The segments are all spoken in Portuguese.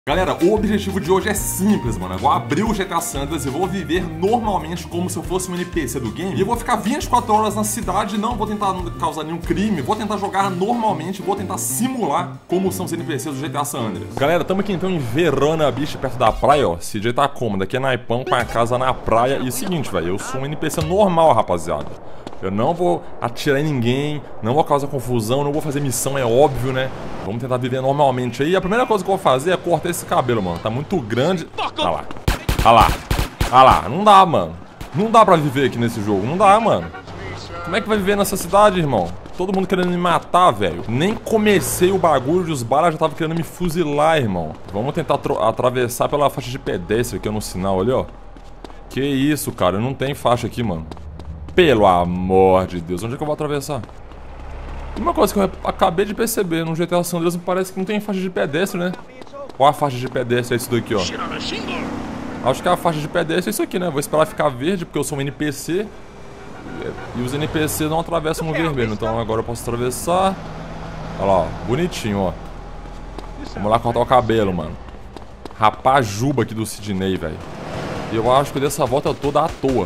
Galera, o objetivo de hoje é simples, mano. Eu vou abrir o GTA San Andreas e vou viver normalmente como se eu fosse um NPC do game. E eu vou ficar 24 horas na cidade, não vou tentar causar nenhum crime, vou tentar jogar normalmente, vou tentar simular como são os NPCs do GTA San Andreas. Galera, estamos aqui então em Verona Beach, perto da praia, ó. CJ tá cômodo, aqui é naipão com a casa na praia. E é o seguinte, velho, eu sou um NPC normal, rapaziada. Eu não vou atirar em ninguém, não vou causar confusão, não vou fazer missão, é óbvio, né? Vamos tentar viver normalmente aí. A primeira coisa que eu vou fazer é cortar esse cabelo, mano. Tá muito grande. Olha lá. Olha lá. Olha lá. Não dá, mano. Não dá pra viver aqui nesse jogo. Não dá, mano. Como é que vai viver nessa cidade, irmão? Todo mundo querendo me matar, velho. Nem comecei o bagulho e os balas já estavam querendo me fuzilar, irmão. Vamos tentar atravessar pela faixa de pedestre aqui no sinal ali, ó. Que isso, cara. Não tem faixa aqui, mano. Pelo amor de Deus, onde é que eu vou atravessar? Tem uma coisa que eu acabei de perceber, no GTA San Andreas parece que não tem faixa de pedestre, né? Qual a faixa de pedestre é isso daqui, ó? Acho que a faixa de pedestre é isso aqui, né? Vou esperar ficar verde, porque eu sou um NPC. E os NPC não atravessam no vermelho, então agora eu posso atravessar. Olha lá, ó, bonitinho, ó. Vamos lá cortar o cabelo, mano. Rapajuba aqui do Sidney, velho. E eu acho que eu dei essa volta toda à toa.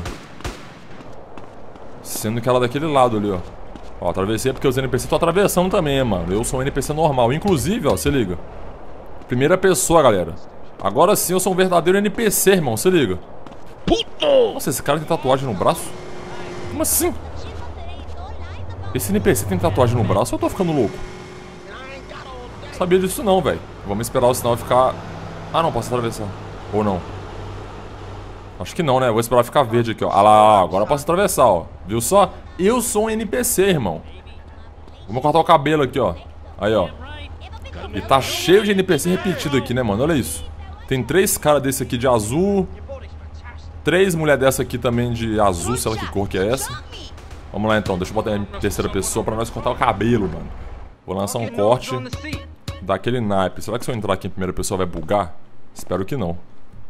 Sendo que ela é daquele lado ali, ó. Ó, atravessei porque os NPC estão atravessando também, mano. Eu sou um NPC normal. Inclusive, ó, se liga. Primeira pessoa, galera. Agora sim eu sou um verdadeiro NPC, irmão. Se liga. Nossa, esse cara tem tatuagem no braço? Como assim? Esse NPC tem tatuagem no braço ou eu tô ficando louco? Não sabia disso não, velho. Vamos esperar o sinal ficar... Ah, não, posso atravessar. Ou não? Acho que não, né? Vou esperar ficar verde aqui, ó. Ah lá, agora eu posso atravessar, ó. Viu só? Eu sou um NPC, irmão. Vamos cortar o cabelo aqui, ó. Aí, ó. E tá cheio de NPC repetido aqui, né, mano? Olha isso. Tem 3 caras desse aqui de azul. 3 mulheres dessa aqui também de azul, sei lá que cor que é essa. Vamos lá, então. Deixa eu botar em terceira pessoa pra nós cortar o cabelo, mano. Vou lançar um corte daquele naipe. Será que se eu entrar aqui em primeira pessoa vai bugar? Espero que não.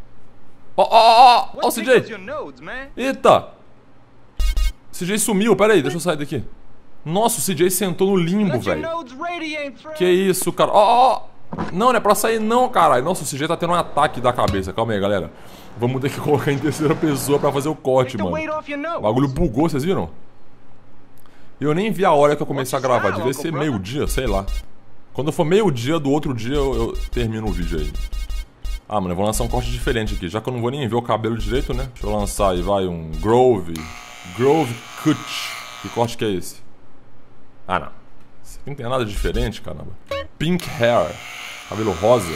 Ó o CJ! Eita! O CJ sumiu, pera aí, deixa eu sair daqui. Nossa, o CJ sentou no limbo, velho. Que isso, cara. Ó. Não, não é pra sair não, caralho. Nossa, o CJ tá tendo um ataque da cabeça. Calma aí, galera. Vamos ter que colocar em terceira pessoa pra fazer o corte, mano. O bagulho bugou, vocês viram? Eu nem vi a hora que eu comecei a gravar. Devia ser meio-dia, sei lá. Quando for meio-dia do outro dia, eu termino o vídeo aí. Ah, mano, eu vou lançar um corte diferente aqui, já que eu não vou nem ver o cabelo direito, né? Deixa eu lançar aí, vai, um Grove Cut. Que corte que é esse? Ah, não. Isso aqui não tem nada diferente, caramba. Pink Hair. Cabelo rosa.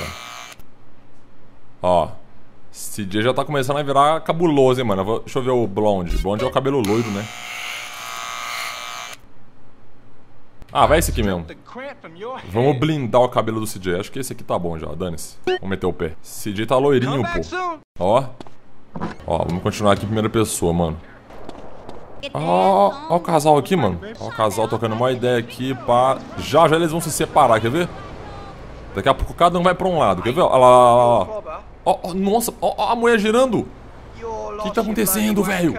Ó. Esse dia já tá começando a virar cabuloso, hein, mano. Deixa eu ver o blonde. Blonde é o cabelo loiro, né? Ah, vai esse aqui mesmo. Vamos blindar o cabelo do CJ. Acho que esse aqui tá bom já, dane-se. Vamos meter o pé. CJ tá loirinho, pô. Ó. Ó, vamos continuar aqui em primeira pessoa, mano. Ó o casal aqui, mano. Ó o casal tocando uma ideia aqui, pá. Já eles vão se separar, quer ver? Daqui a pouco cada um vai pra um lado, quer ver? Ó lá. Ó, nossa, ó a mulher girando. O que tá acontecendo, velho?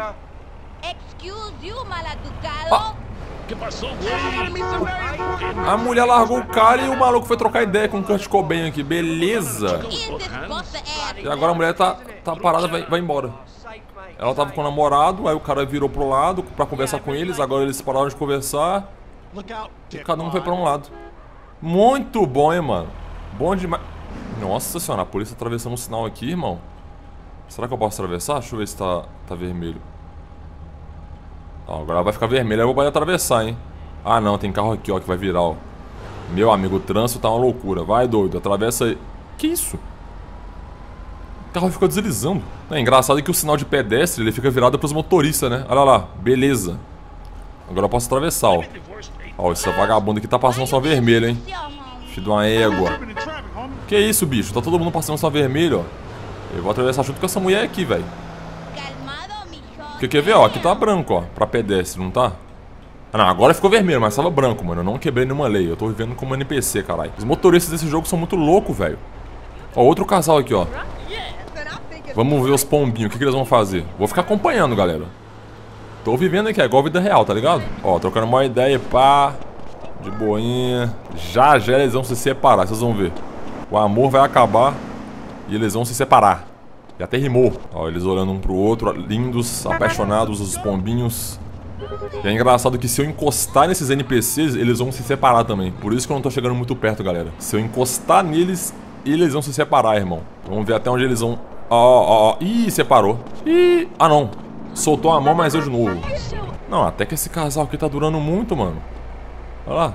A mulher largou o cara e o maluco foi trocar ideia com o Kurt Cobain aqui, beleza. E agora a mulher tá parada, vai embora. Ela tava com o namorado, aí o cara virou pro lado pra conversar com eles. Agora eles pararam de conversar e cada um foi pra um lado. Muito bom, hein, mano. Bom demais. Nossa senhora, a polícia atravessando um sinal aqui, irmão. Será que eu posso atravessar? Deixa eu ver se tá vermelho. Agora vai ficar vermelho, aí eu vou poder atravessar, hein. Ah, não, tem carro aqui, ó, que vai virar, ó. Meu amigo, o trânsito tá uma loucura. Vai, doido, atravessa aí. Que isso? O carro ficou deslizando. É engraçado que o sinal de pedestre, ele fica virado pros motoristas, né. Olha lá, beleza. Agora eu posso atravessar, ó. Ó, esse vagabundo aqui tá passando só vermelho, hein. Filho de uma égua. Que isso, bicho? Tá todo mundo passando só vermelho, ó. Eu vou atravessar junto com essa mulher aqui, velho. Porque quer ver, ó, aqui tá branco, ó, pra pedestre, não tá? Ah, não, agora ficou vermelho, mas tava branco, mano. Eu não quebrei nenhuma lei, eu tô vivendo como NPC, caralho. Os motoristas desse jogo são muito loucos, velho. Ó, outro casal aqui, ó. Vamos ver os pombinhos, o que eles vão fazer? Vou ficar acompanhando, galera. Tô vivendo aqui, é igual a vida real, tá ligado? Ó, trocando uma ideia, pá. De boinha. Já eles vão se separar, vocês vão ver. O amor vai acabar e eles vão se separar. E até rimou. Ó, eles olhando um pro outro, lindos, apaixonados, os pombinhos. E é engraçado que se eu encostar nesses NPCs, eles vão se separar também. Por isso que eu não tô chegando muito perto, galera. Se eu encostar neles, eles vão se separar, irmão. Vamos ver até onde eles vão... Ó. Ih, separou. Ih, ah não. Soltou a mão, mas eu de novo. Não, até que esse casal aqui tá durando muito, mano. Olha lá.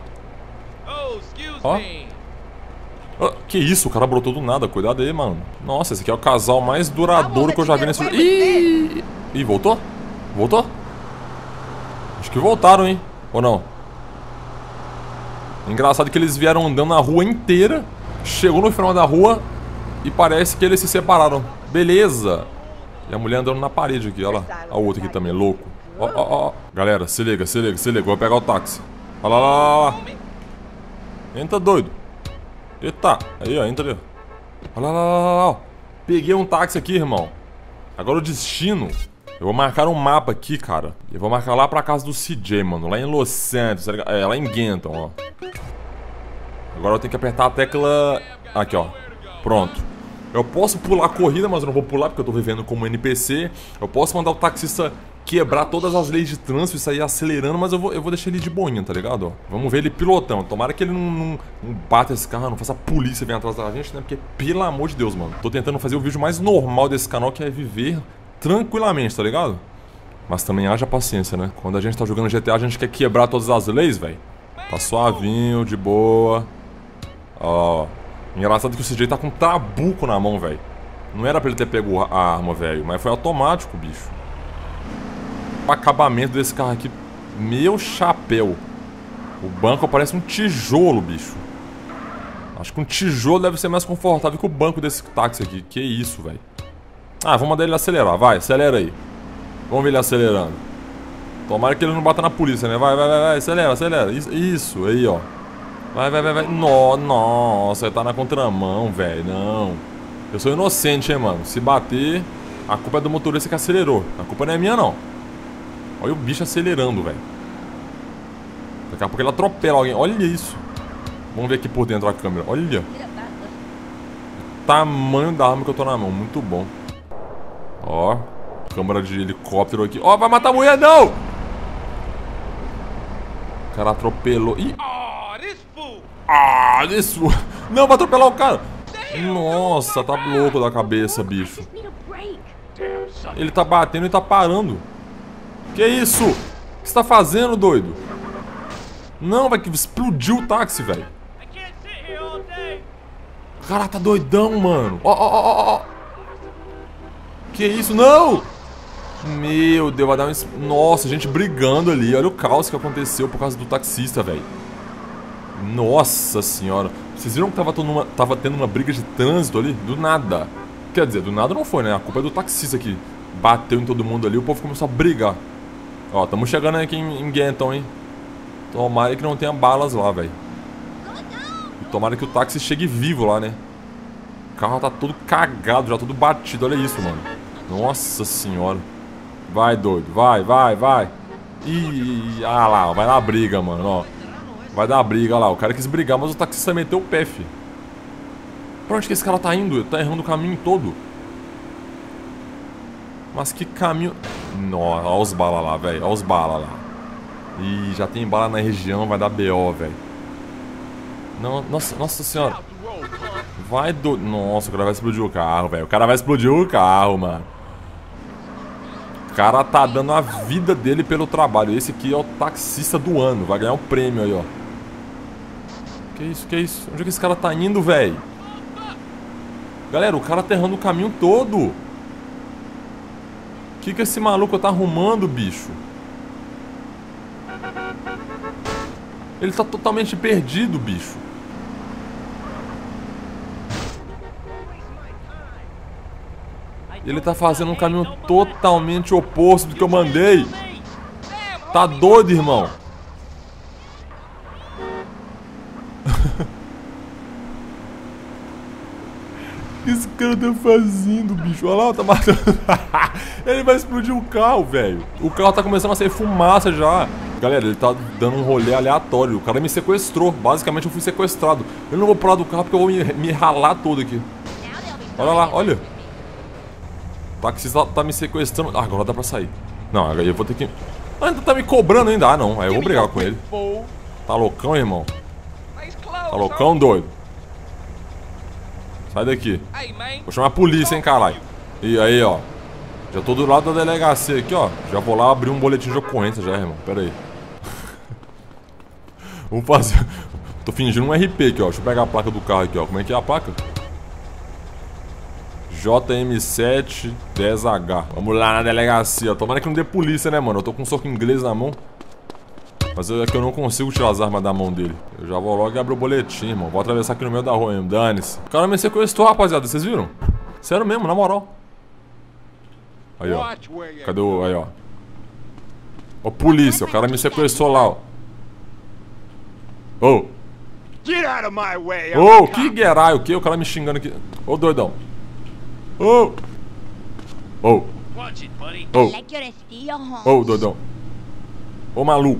Ó. Que isso, o cara brotou do nada. Cuidado aí, mano. Nossa, esse aqui é o casal mais duradouro que eu já vi nesse jogo. Ih, voltou? Voltou? Acho que voltaram, hein? Ou não? Engraçado que eles vieram andando na rua inteira. Chegou no final da rua e parece que eles se separaram. Beleza. E a mulher andando na parede aqui, olha lá. A outra aqui também, louco. Ó. Galera, se liga. Vou pegar o táxi. Olha lá. Entra, doido. Eita. Aí, ó, entra ali. Olha lá. Peguei um táxi aqui, irmão. Agora o destino. Eu vou marcar um mapa aqui, cara. Eu vou marcar lá pra casa do CJ, mano. Lá em Los Santos, lá em Genton, ó. Agora eu tenho que apertar a tecla... Aqui, ó. Pronto. Eu posso pular a corrida, mas eu não vou pular porque eu tô vivendo como NPC. Eu posso mandar o taxista quebrar todas as leis de trânsito e sair acelerando, mas eu vou deixar ele de boinha, tá ligado? Ó, vamos ver ele pilotando. Tomara que ele não bata esse carro, não faça a polícia vir atrás da gente, né? Porque, pelo amor de Deus, mano. Tô tentando fazer o vídeo mais normal desse canal, que é viver tranquilamente, tá ligado? Mas também haja paciência, né? Quando a gente tá jogando GTA, a gente quer quebrar todas as leis, velho. Tá suavinho, de boa. Ó. Engraçado que o CJ tá com um trabuco na mão, velho. Não era pra ele ter pego a arma, velho. Mas foi automático, bicho. O acabamento desse carro aqui. Meu chapéu. O banco parece um tijolo, bicho. Acho que um tijolo deve ser mais confortável que o banco desse táxi aqui. Que isso, velho. Ah, vamos mandar ele acelerar. Vai, acelera aí. Vamos ver ele acelerando. Tomara que ele não bata na polícia, né? Vai. Acelera. Isso, aí, ó. Vai. Nossa, ele tá na contramão, velho. Não. Eu sou inocente, hein, mano. Se bater, a culpa é do motorista que acelerou. A culpa não é minha, não. Olha o bicho acelerando, velho. Daqui a pouco ele atropela alguém. Olha isso. Vamos ver aqui por dentro da câmera. Olha. O tamanho da arma que eu tô na mão. Muito bom. Ó. Câmera de helicóptero aqui. Ó, vai matar a mulher, não! O cara atropelou. Ih. Isso. Não, vai atropelar o cara. Nossa, tá louco da cabeça, bicho. Ele tá batendo e tá parando. Que isso? O que você tá fazendo, doido? Não, vai que explodiu o táxi, velho. O cara tá doidão, mano. Ó. Que isso? Não! Meu Deus, vai dar um... Nossa, gente brigando ali. Olha o caos que aconteceu por causa do taxista, velho. Nossa senhora. Vocês viram que tava tendo uma briga de trânsito ali? Do nada. Quer dizer, do nada não foi, né? A culpa é do taxista que bateu em todo mundo ali. O povo começou a brigar. Ó, tamo chegando aqui em Genton, hein? Tomara que não tenha balas lá, velho. E tomara que o táxi chegue vivo lá, né? O carro tá todo cagado, já todo batido. Olha isso, mano. Nossa senhora. Vai, doido. Vai. Ih, ah lá, vai na briga, mano, ó. Vai dar briga lá. O cara quis brigar, mas o taxista meteu o pé, fi. Pra onde que esse cara tá indo? Ele tá errando o caminho todo. Mas que caminho... Nossa, olha os balas lá, velho. Olha os balas lá. Ih, já tem bala na região, vai dar BO, velho. Nossa senhora. Vai do... Nossa, o cara vai explodir o carro, velho. O cara vai explodir o carro, mano. O cara tá dando a vida dele pelo trabalho. Esse aqui é o taxista do ano. Vai ganhar um prêmio aí, ó. Que isso? Onde é que esse cara tá indo, velho? Galera, o cara tá errando o caminho todo. O que esse maluco tá arrumando, bicho? Ele tá totalmente perdido, bicho. Ele tá fazendo um caminho totalmente oposto do que eu mandei. Tá doido, irmão? O que esse cara tá fazendo, bicho? Olha lá, tá matando. Ele vai explodir o carro, velho. O carro tá começando a sair fumaça já. Galera, ele tá dando um rolê aleatório. O cara me sequestrou. Basicamente eu fui sequestrado. Eu não vou pular do carro porque eu vou me ralar todo aqui. Olha lá, olha. O taxista tá me sequestrando. Ah, agora dá pra sair. Não, aí eu vou ter que... Ainda tá me cobrando ainda. Ah, não. Aí eu vou brigar com ele. Tá loucão, irmão? Tá loucão, doido? Sai daqui. Vou chamar a polícia, hein, caralho. E aí, ó. Já tô do lado da delegacia aqui, ó. Já vou lá abrir um boletim de ocorrência já, irmão. Pera aí. Vamos fazer... Tô fingindo um RP aqui, ó. Deixa eu pegar a placa do carro aqui, ó. Como é que é a placa? JM7 10H. Vamos lá na delegacia. Tomara que não dê polícia, né, mano? Eu tô com um soco inglês na mão. Mas é que eu não consigo tirar as armas da mão dele. Eu já vou logo e abro o boletim, irmão. Vou atravessar aqui no meio da rua mesmo. Dane-se. O cara me sequestrou, rapaziada. Vocês viram? Sério mesmo, na moral. Aí, ó. Cadê o... Aí, ó. Ó, polícia. O cara me sequestrou lá, ó. Ô. Ô, que guerraio, o que? O cara me xingando aqui. Ô, doidão. Ô. Ô. Ô. Ô, doidão. Ô, maluco.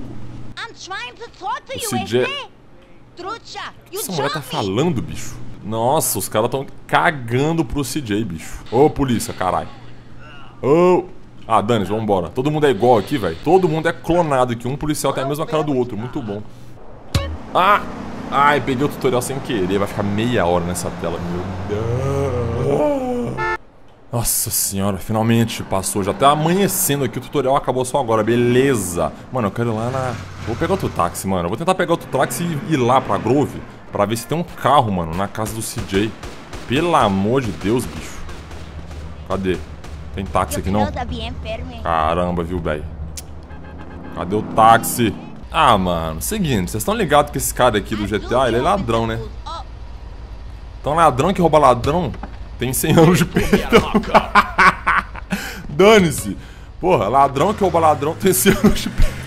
O CJ... Essa mulher tá falando, bicho. Nossa, os caras tão cagando pro CJ, bicho. Ô, polícia, caralho. Ô. Ah, dane-se, vambora. Todo mundo é igual aqui, velho. Todo mundo é clonado aqui. Um policial tem a mesma cara do outro. Muito bom. Ah! Ai, peguei o tutorial sem querer. Vai ficar meia hora nessa tela. Meu Deus. Nossa senhora, finalmente passou. Já tá amanhecendo aqui. O tutorial acabou só agora. Beleza. Mano, eu quero ir lá na... Vou pegar outro táxi, mano. Eu vou tentar pegar outro táxi e ir lá pra Grove pra ver se tem um carro, mano, na casa do CJ. Pelo amor de Deus, bicho. Cadê? Tem táxi aqui, não? Caramba, viu, velho? Cadê o táxi? Ah, mano, seguinte, vocês estão ligados que esse cara aqui do GTA, ele é ladrão, né? Então ladrão que rouba ladrão tem 100 anos de perdão. Dane-se. Porra, ladrão que rouba ladrão tem 100 anos de perdão.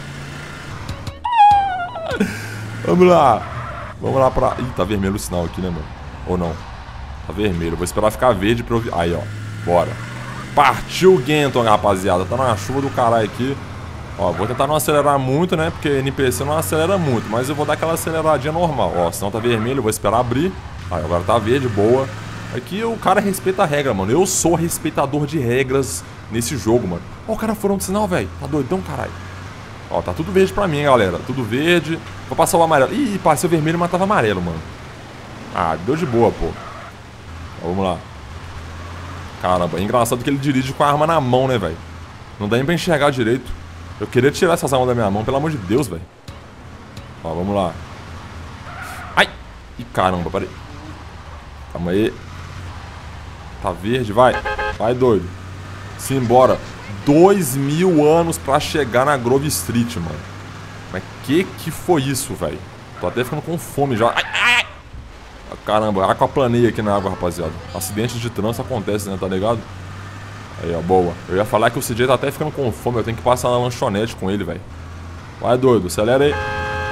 Vamos lá. Vamos lá pra... Ih, tá vermelho o sinal aqui, né, mano? Ou não? Tá vermelho, vou esperar ficar verde pra eu... Aí, ó, bora. Partiu o Genton, rapaziada. Tá na chuva do caralho aqui. Ó, vou tentar não acelerar muito, né? Porque NPC não acelera muito. Mas eu vou dar aquela aceleradinha normal. Ó, senão tá vermelho, eu vou esperar abrir. Aí, agora tá verde, boa. Aqui o cara respeita a regra, mano. Eu sou respeitador de regras nesse jogo, mano. Ó, o cara furou um sinal, velho. Tá doidão, caralho. Ó, tá tudo verde pra mim, galera. Tudo verde. Vou passar o amarelo. Ih, passei o vermelho, mas tava amarelo, mano. Ah, deu de boa, pô. Ó, vamos lá. Caramba, é engraçado que ele dirige com a arma na mão, né, velho? Não dá nem pra enxergar direito. Eu queria tirar essas armas da minha mão, pelo amor de Deus, velho. Ó, vamos lá. Ai! Ih, caramba, peraí. Calma aí. Tá verde, vai. Vai, doido. Simbora. 2000 anos pra chegar na Grove Street, mano. Mas que foi isso, velho? Tô até ficando com fome já. Ai, ai, ai. Caramba, aquaplanei aqui na água, rapaziada. Acidentes de trânsito acontecem, né, tá ligado? Aí, ó, boa. Eu ia falar que o CJ tá até ficando com fome. Eu tenho que passar na lanchonete com ele, velho. Vai, doido. Acelera aí.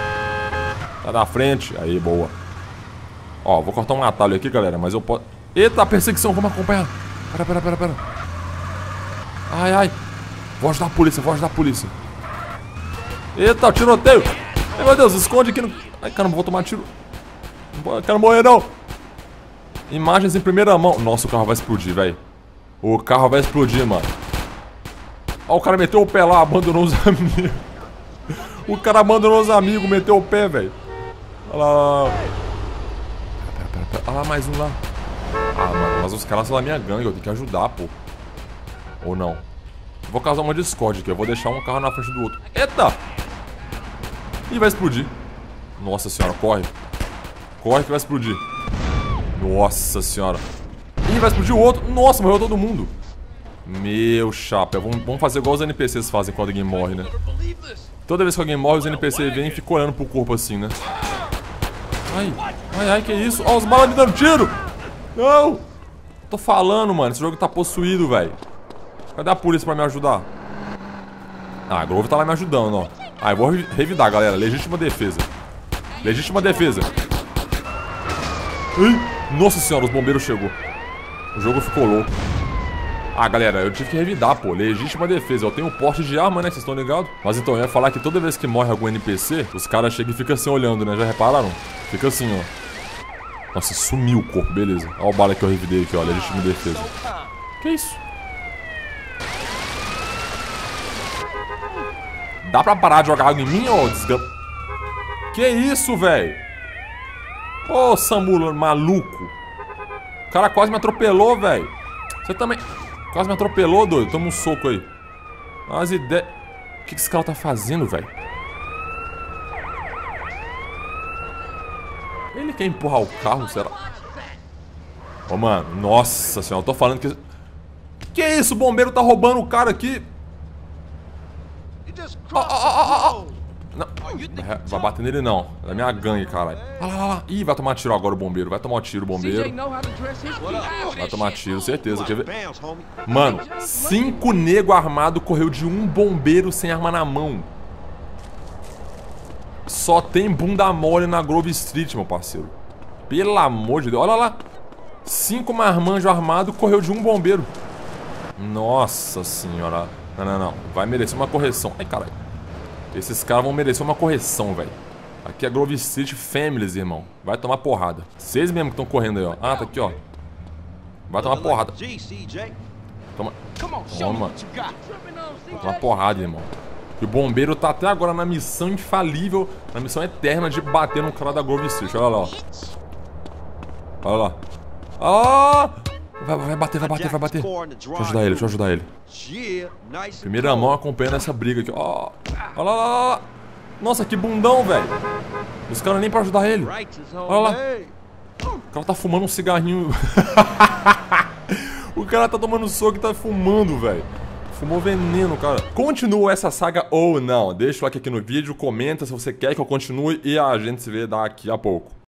Tá na frente. Aí, boa. Ó, vou cortar um atalho aqui, galera. Mas eu posso... Eita, perseguição. Vamos acompanhar. Pera. Ai, ai. Vou ajudar a polícia, vou ajudar a polícia. Eita, tiroteio. Ai, meu Deus, esconde aqui no... Ai, caramba, vou tomar tiro. Não quero morrer, não. Imagens em primeira mão. Nossa, o carro vai explodir, velho. O carro vai explodir, mano. Ó, o cara meteu o pé lá, abandonou os amigos. O cara abandonou os amigos, meteu o pé, velho. Olha lá. Pera. Olha lá, mais um lá. Ah, mano, mas os caras são da minha gangue, eu tenho que ajudar, pô. Ou não? Eu vou causar uma discórdia aqui, eu vou deixar um carro na frente do outro. Eita! Ih, vai explodir. Nossa senhora, corre. Corre que vai explodir. Nossa senhora. Ih, vai explodir o outro. Nossa, morreu todo mundo. Meu chapa. Vamos fazer igual os NPCs fazem quando alguém morre, né? Toda vez que alguém morre, os NPCs vêm e ficam olhando pro corpo assim, né? Ai, que isso? Ó, os balas me dando tiro! Não! Tô falando, mano. Esse jogo tá possuído, velho. Cadê a polícia pra me ajudar? Ah, a Grove tá lá me ajudando, ó. Ah, eu vou revidar, galera. Legítima defesa. Legítima defesa. Ih, nossa senhora, os bombeiros chegou. O jogo ficou louco. Ah, galera, eu tive que revidar, pô. Legítima defesa. Eu tenho porte de arma, né? Vocês estão ligados? Mas então, eu ia falar que toda vez que morre algum NPC, os caras chegam e ficam assim olhando, né? Já repararam? Fica assim, ó. Nossa, sumiu o corpo, beleza. Olha o bala que eu revidei aqui, olha. Legítima defesa. Que isso? Dá pra parar de jogar água em mim, ô desgama? Que isso, velho? Ô, Samu maluco. O cara quase me atropelou, velho. Você também... Quase me atropelou, doido. Toma um soco aí. As ideias... O que esse cara tá fazendo, velho? Ele quer empurrar o carro, será? Ô, mano. Nossa senhora, eu tô falando que... Que isso? O bombeiro tá roubando o cara aqui. Não, vai bater nele não. É minha gangue, caralho. Olha lá. Ih, vai tomar tiro agora o bombeiro. Vai tomar um tiro o bombeiro. Vai tomar tiro, certeza. Quer ver? Mano, 5 nego armado correu de um bombeiro sem arma na mão. Só tem bunda mole na Grove Street, meu parceiro. Pelo amor de Deus. Olha lá. 5 marmanjos armados correu de um bombeiro. Nossa senhora. Não. Vai merecer uma correção. Ai, caralho. Esses caras vão merecer uma correção, velho. Aqui é Grove Street Families, irmão. Vai tomar porrada. Vocês mesmo que estão correndo aí, ó. Ah, tá aqui, ó. Vai tomar porrada. Toma. Toma. Vai tomar porrada, irmão. E o bombeiro tá até agora na missão infalível, na missão eterna de bater no cara da Grove Street. Olha lá, ó. Olha lá. Ah! Vai bater. Deixa eu ajudar ele. Primeira mão acompanhando essa briga aqui. Ó. Olha lá. Nossa, que bundão, velho. Os caras nem pra ajudar ele. Olha lá. O cara tá fumando um cigarrinho. O cara tá tomando soco e tá fumando, velho. Fumou veneno, cara. Continua essa saga ou não? Deixa o like aqui no vídeo, comenta se você quer que eu continue e a gente se vê daqui a pouco.